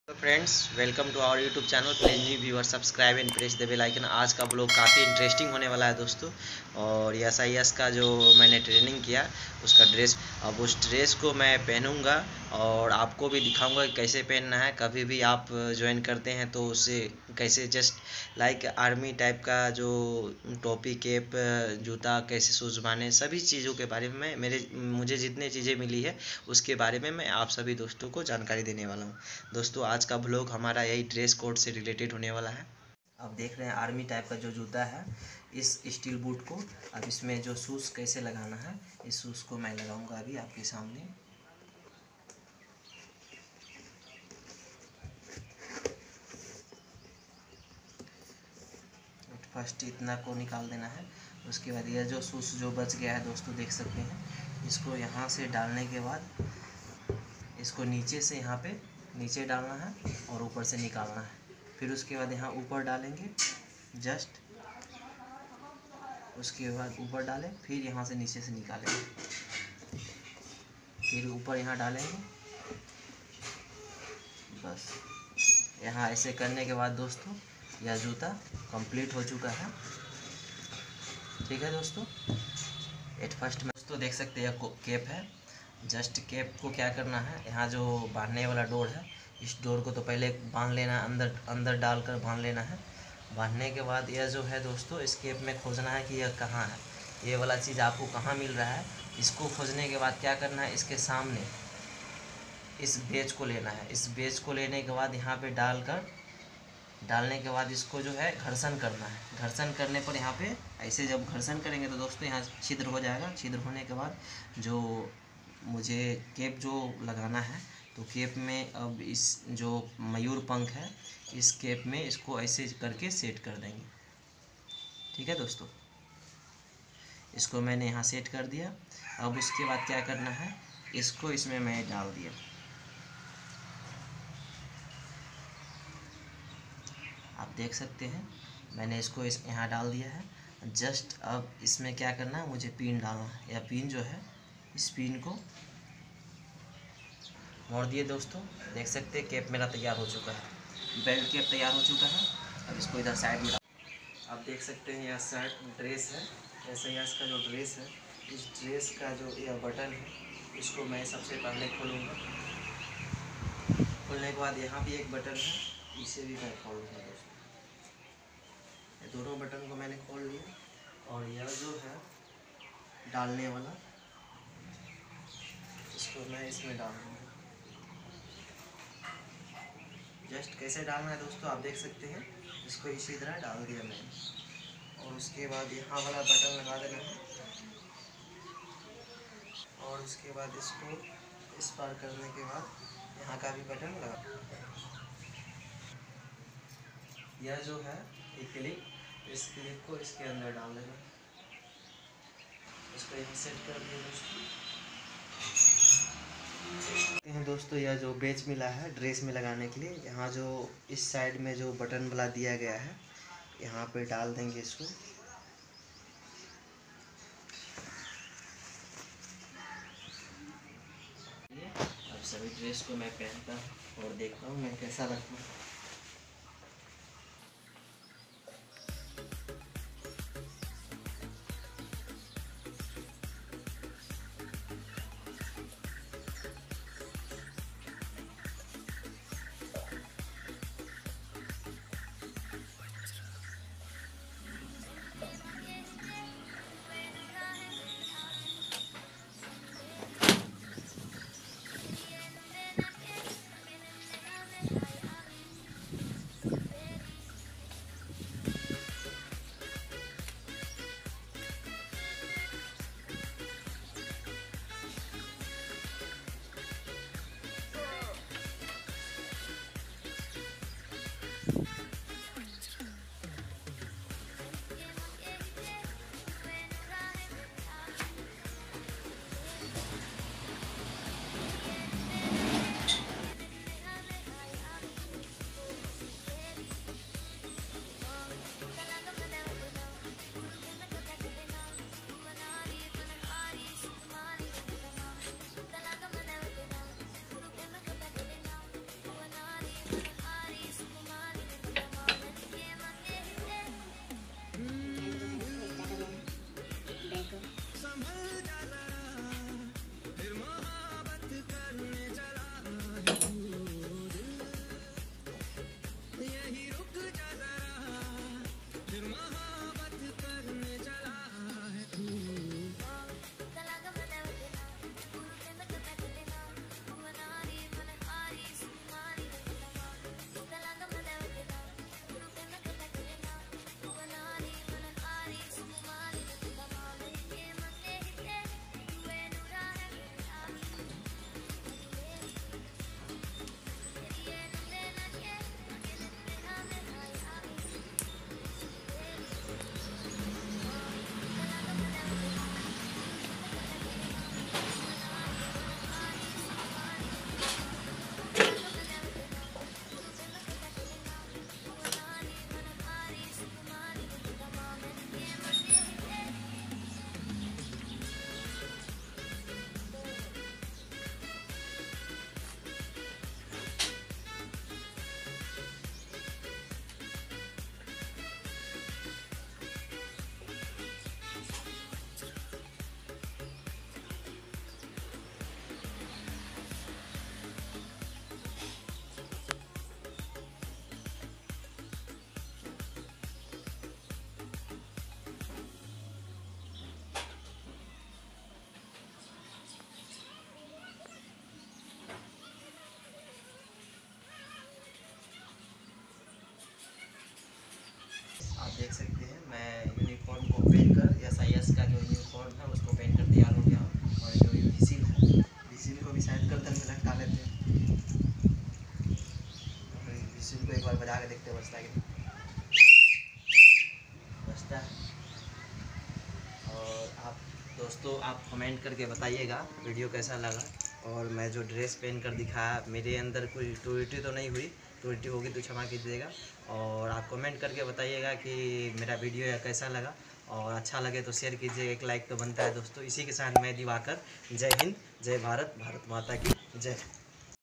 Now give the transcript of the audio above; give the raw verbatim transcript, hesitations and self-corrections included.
तो friends, welcome to our YouTube channel. Please new viewer subscribe and press the bell icon. आज का blog काफ़ी interesting होने वाला है दोस्तों। और एस आई एस का जो मैंने ट्रेनिंग किया उसका ड्रेस, अब उस ड्रेस को मैं पहनूंगा और आपको भी दिखाऊंगा कि कैसे पहनना है। कभी भी आप ज्वाइन करते हैं तो उससे कैसे जस्ट लाइक आर्मी टाइप का जो टोपी, कैप, जूता, कैसे शूज़ बांधे, सभी चीज़ों के बारे में मेरे मुझे जितने चीज़ें मिली है उसके बारे में मैं आप सभी दोस्तों को जानकारी देने वाला हूँ। दोस्तों, आज का ब्लॉग हमारा यही ड्रेस कोड से रिलेटेड होने वाला है। अब देख रहे हैं आर्मी टाइप का जो जूता है, इस स्टील बूट को। अब इसमें जो शूज़ कैसे लगाना है, इस शूज़ को मैं लगाऊंगा अभी आपके सामने। फर्स्ट इतना को निकाल देना है। उसके बाद यह जो शूज़ जो बच गया है दोस्तों, देख सकते हैं, इसको यहाँ से डालने के बाद इसको नीचे से यहाँ पे नीचे डालना है और ऊपर से निकालना है। फिर उसके बाद यहाँ ऊपर डालेंगे, जस्ट उसके बाद ऊपर डालें, फिर यहाँ से नीचे से निकालेंगे, फिर ऊपर यहाँ डालेंगे। बस यहाँ ऐसे करने के बाद दोस्तों यह जूता कंप्लीट हो चुका है। ठीक है दोस्तों, एट फर्स्ट में दोस्तों देख सकते हैं यह कैप है। जस्ट कैप को क्या करना है, यहाँ जो बांधने वाला डोर है, इस डोर को तो पहले बांध लेना है, अंदर अंदर डालकर बांध लेना है। बांधने के बाद यह जो है दोस्तों, इस कैप में खोजना है कि यह कहाँ है, ये वाला चीज़ आपको कहाँ मिल रहा है। इसको खोजने के बाद क्या करना है, इसके सामने इस बेच को लेना है। इस बेच को लेने के बाद यहाँ पे डालकर डालने के बाद इसको जो है घर्षण करना है। घर्षण करने पर यहाँ पे ऐसे जब घर्षण करेंगे तो दोस्तों यहाँ छिद्र हो जाएगा। छिद्र होने के बाद जो मुझे कैप जो लगाना है, तो कैप में अब इस जो मयूर पंख है, इस कैप में इसको ऐसे करके सेट कर देंगे। ठीक है दोस्तों, इसको मैंने यहाँ सेट कर दिया। अब उसके बाद क्या करना है, इसको इसमें मैं डाल दिया। आप देख सकते हैं मैंने इसको इस यहाँ डाल दिया है। जस्ट अब इसमें क्या करना है, मुझे पिन डालना है। यह पिन जो है, इस पिन को मोड़ दिए दोस्तों। देख सकते हैं कैप मेरा तैयार हो चुका है, बेल्ट कैप तैयार हो चुका है। अब इसको इधर साइड में डाल। आप देख सकते हैं यह शर्ट ड्रेस है, ऐसे ही इसका जो ड्रेस है, इस ड्रेस का जो यह बटन है, इसको मैं सबसे पहले खोलूँगा। खोलने के बाद यहाँ भी एक बटन है, इसे भी मैं खोलूँगा दोस्तों। दोनों बटन को मैंने खोल लिया। और यह जो है डालने वाला, इसको मैं इसमें डाल दूँगा। जस्ट कैसे डालना है दोस्तों आप देख सकते हैं, इसको इसी तरह डाल दिया मैंने। और उसके बाद यहाँ वाला बटन लगा देना है, और उसके बाद इसको इस पार करने के बाद यहाँ का भी बटन लगा। यह जो है ये क्लिप, इस क्लिप को इसके अंदर डाल देना। इसको यहाँ सेट कर दिया दोस्तों। हैं दोस्तों, यह जो बेच मिला है ड्रेस में लगाने के लिए, यहाँ जो इस साइड में जो बटन वाला दिया गया है, यहाँ पे डाल देंगे इसको। अब सभी ड्रेस को मैं पहनता और देखता हूँ मैं कैसा लगता हूँ। देख सकते हैं मैं यूनिफॉर्म को पहन कर एस आई एस का जो यूनिफॉर्म है उसको पहन कर तैयार हो गया हूँ। और जो विसिल है, विसिल को भी शायद गर्दन में लटका लेते हैं। विसिल को एक बार बजा के देखते हैं बजता है कि बजता है। और आप दोस्तों आप कमेंट करके बताइएगा वीडियो कैसा लगा। और मैं जो ड्रेस पहन कर दिखाया, मेरे अंदर कोई त्रुटि तो नहीं हुई, त्रुटि होगी तो क्षमा कीजिएगा। और आप कमेंट करके बताइएगा कि मेरा वीडियो कैसा लगा, और अच्छा लगे तो शेयर कीजिए, एक लाइक तो बनता है दोस्तों। इसी के साथ मैं दिवाकर, जय हिंद, जय भारत, भारत माता की जय।